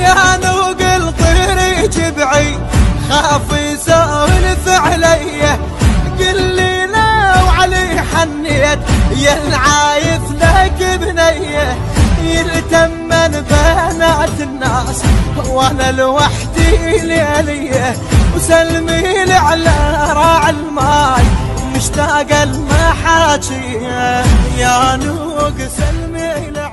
يا نوق الطير جبعي خاف يسولف عليه، قل لي لو علي حنيت يا العايف لك بنيه، يلتمن بنات الناس وانا لوحدي ليليه، وسلمي لي على راعي الماي مشتاق المحاكي يا نوق سلمي لي.